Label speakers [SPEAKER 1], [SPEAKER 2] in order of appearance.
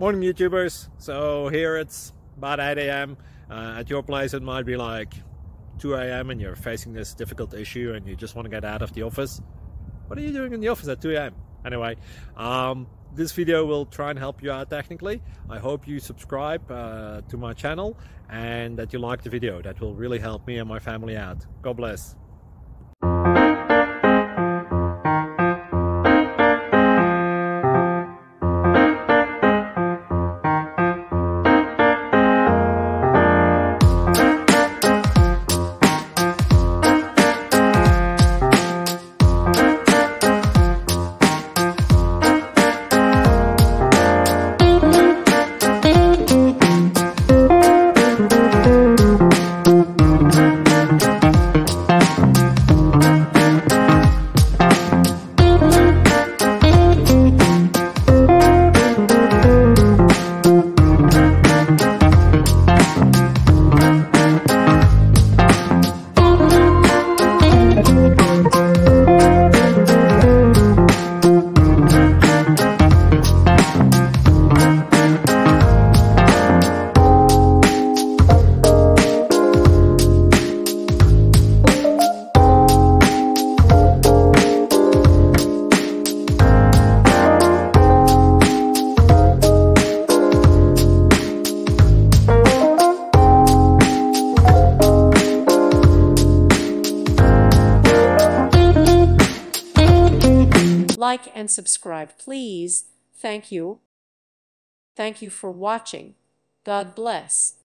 [SPEAKER 1] Morning YouTubers. So here it's about 8 a.m. At your place it might be like 2 a.m. and you're facing this difficult issue and you just want to get out of the office. What are you doing in the office at 2 a.m.? Anyway, this video will try and help you out technically. I hope you subscribe to my channel and that you like the video. That will really help me and my family out. God bless.
[SPEAKER 2] Like and subscribe, please. Thank you. Thank you for watching. God bless.